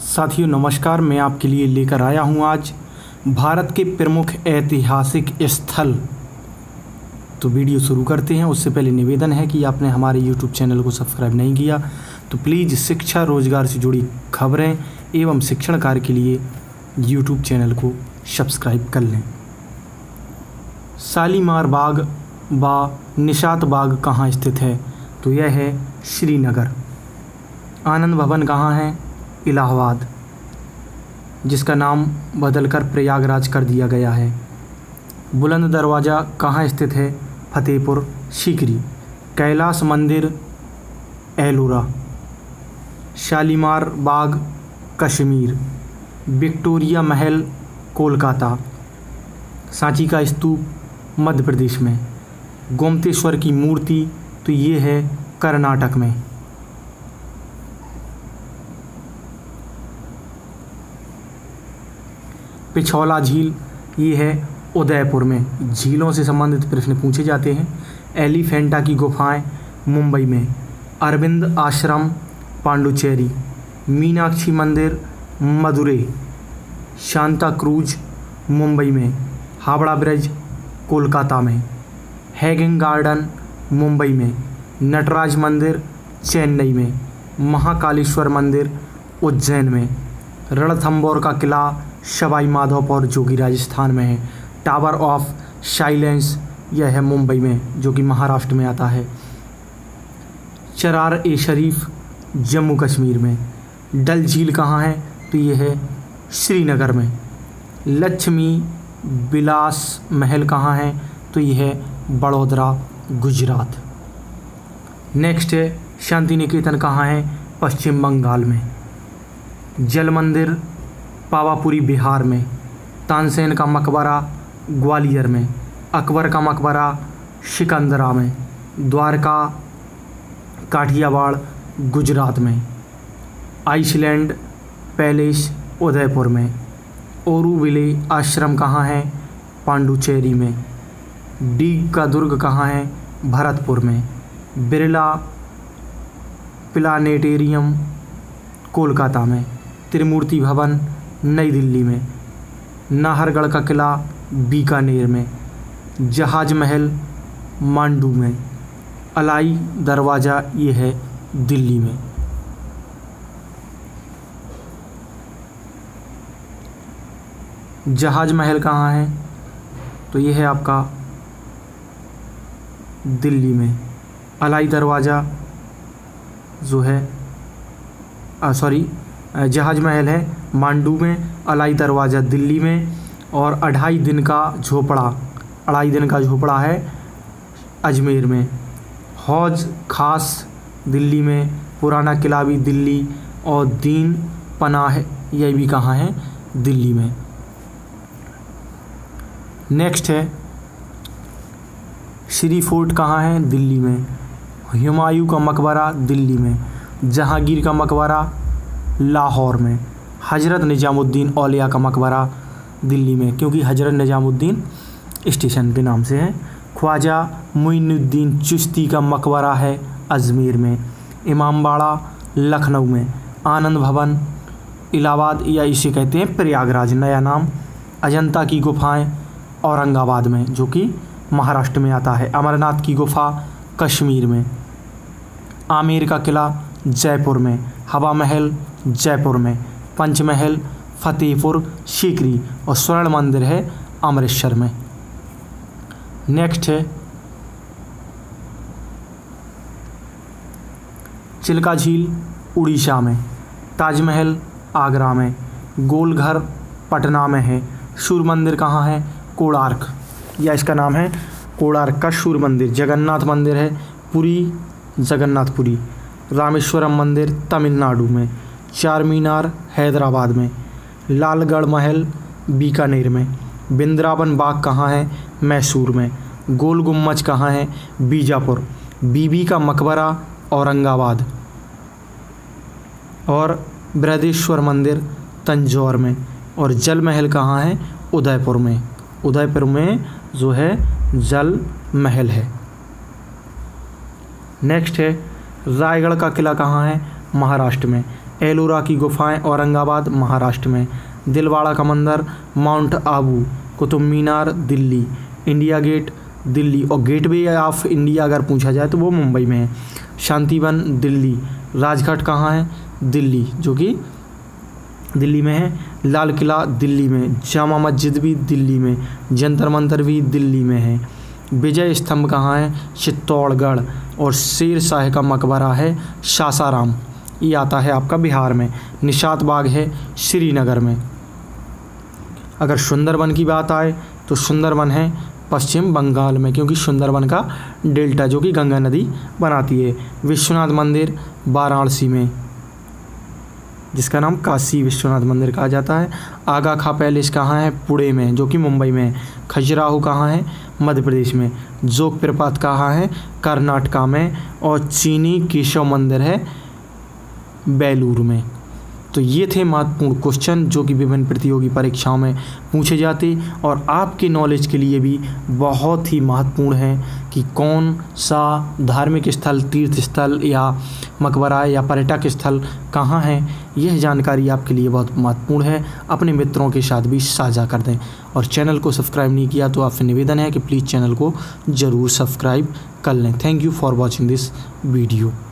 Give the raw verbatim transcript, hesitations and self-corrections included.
साथियों नमस्कार, मैं आपके लिए लेकर आया हूं आज भारत के प्रमुख ऐतिहासिक स्थल। तो वीडियो शुरू करते हैं। उससे पहले निवेदन है कि आपने हमारे यूट्यूब चैनल को सब्सक्राइब नहीं किया तो प्लीज़ शिक्षा रोजगार से जुड़ी खबरें एवं शिक्षण कार्य के लिए यूट्यूब चैनल को सब्सक्राइब कर लें। शालीमार बाग व निशात बाग कहाँ स्थित है? तो यह है श्रीनगर। आनंद भवन कहाँ है? इलाहाबाद, जिसका नाम बदलकर प्रयागराज कर दिया गया है। बुलंद दरवाज़ा कहाँ स्थित है? फतेहपुर सीकरी। कैलाश मंदिर एलोरा। शालीमार बाग कश्मीर। विक्टोरिया महल कोलकाता। सांची का स्तूप मध्य प्रदेश में। गोमतेश्वर की मूर्ति तो ये है कर्नाटक में। पिछौला झील ये है उदयपुर में। झीलों से संबंधित प्रश्न पूछे जाते हैं। एलिफेंटा की गुफाएं मुंबई में। अरविंद आश्रम पांडुचेरी। मीनाक्षी मंदिर मदुरै। शांता क्रूज मुंबई में। हावड़ा ब्रिज कोलकाता में। हैगिंग गार्डन मुंबई में। नटराज मंदिर चेन्नई में। महाकालेश्वर मंदिर उज्जैन में। रणथंबोर का किला सवाई माधोपुर जो कि राजस्थान में है। टावर ऑफ साइलेंस यह है मुंबई में जो कि महाराष्ट्र में आता है। चरार ए शरीफ जम्मू कश्मीर में। डल झील कहाँ है? तो यह है श्रीनगर में। लक्ष्मी विलास महल कहाँ है? तो यह है बड़ौदरा गुजरात। नेक्स्ट है शांति निकेतन कहाँ है? पश्चिम बंगाल में। जल मंदिर पावापुरी बिहार में। तानसेन का मकबरा ग्वालियर में। अकबर का मकबरा सिकंदरा में। द्वारका काठियावाड़ गुजरात में। आइसलैंड पैलेस उदयपुर में। ओरुविले आश्रम कहाँ है? पांडुचेरी में। डीग का दुर्ग कहाँ है? भरतपुर में। बिरला प्लानेटेरियम कोलकाता में। त्रिमूर्ति भवन नई दिल्ली में। नाहरगढ़ का किला बीकानेर में। जहाज महल मांडू में। अलाई दरवाज़ा ये है दिल्ली में। जहाज महल कहाँ है? तो ये है आपका दिल्ली में। अलाई दरवाज़ा जो है सॉरी जहाज महल है मांडू में। अलाई दरवाज़ा दिल्ली में। और अढ़ाई दिन का झोपड़ा अढ़ाई दिन का झोपड़ा है अजमेर में। हौज खास दिल्ली में। पुराना किला भी दिल्ली। और दीन पनाह यह भी कहाँ है? दिल्ली में। नेक्स्ट है श्री फोर्ट कहाँ है? दिल्ली में। हुमायूं का मकबरा दिल्ली में। जहांगीर का मकबरा लाहौर में। हज़रत निज़ामुद्दीन औलिया का मकबरा दिल्ली में, क्योंकि हज़रत निज़ामुद्दीन स्टेशन के नाम से है। ख्वाजा मुइनुद्दीन चिश्ती का मकबरा है अजमेर में। इमामबाड़ा लखनऊ में। आनंद भवन इलाहाबाद या इसे कहते हैं प्रयागराज नया नाम। अजंता की गुफाएं औरंगाबाद में जो कि महाराष्ट्र में आता है। अमरनाथ की गुफा कश्मीर में। आमेर का किला जयपुर में। हवा महल जयपुर में। पंचमहल फतेहपुर सीकरी। और स्वर्ण मंदिर है अमृतसर में। नेक्स्ट है चिल्का झील उड़ीसा में। ताजमहल आगरा में। गोलघर पटना में है। सूर्य मंदिर कहाँ है? कोणार्क या इसका नाम है कोणार्क का सूर्य मंदिर। जगन्नाथ मंदिर है पुरी जगन्नाथपुरी। रामेश्वरम मंदिर तमिलनाडु में। चार मीनार हैदराबाद में। लालगढ़ महल बीकानेर में। बिंद्रावन बाग कहाँ है? मैसूर में। गोल गुम्बज कहाँ है? बीजापुर। बीबी का मकबरा औरंगाबाद। और बृहदेश्वर मंदिर तंजौर में। और जल महल कहाँ है? उदयपुर में। उदयपुर में जो है जल महल है। नेक्स्ट है रायगढ़ का किला कहाँ है? महाराष्ट्र में। एलोरा की गुफाएं औरंगाबाद महाराष्ट्र में। दिलवाड़ा का मंदिर Mount Abu. Qutub Minar Delhi. India Gate Delhi और गेटवे ऑफ इंडिया अगर पूछा जाए तो वो मुंबई में है। शांतिवन दिल्ली। राजघाट कहाँ है? दिल्ली, जो कि दिल्ली में है। लाल किला दिल्ली में। जामा मस्जिद भी दिल्ली में। जंतर मंतर भी दिल्ली में है। विजय स्तंभ कहाँ है? चित्तौड़गढ़। और शेर शाह का मकबरा है सासाराम, ये आता है आपका बिहार में। निशात बाग है श्रीनगर में। अगर सुंदरवन की बात आए तो सुंदरवन है पश्चिम बंगाल में, क्योंकि सुंदरवन का डेल्टा जो कि गंगा नदी बनाती है। विश्वनाथ मंदिर वाराणसी में, जिसका नाम काशी विश्वनाथ मंदिर कहा जाता है। आगा खां पैलेस कहाँ है? पुणे में, जो कि मुंबई में है। खजुराहो कहाँ है? मध्य प्रदेश में। जोग प्रपात कहाँ है? कर्नाटका में। और चीनी केशव मंदिर है बेलूर में। तो ये थे महत्वपूर्ण क्वेश्चन जो कि विभिन्न प्रतियोगी परीक्षाओं में पूछे जाते और आपके नॉलेज के लिए भी बहुत ही महत्वपूर्ण है कि कौन सा धार्मिक स्थल, तीर्थ स्थल या मकबरा या पर्यटक स्थल कहाँ है। यह जानकारी आपके लिए बहुत महत्वपूर्ण है। अपने मित्रों के साथ भी साझा कर दें और चैनल को सब्सक्राइब नहीं किया तो आपसे निवेदन है कि प्लीज़ चैनल को ज़रूर सब्सक्राइब कर लें। Thank you for watching this video.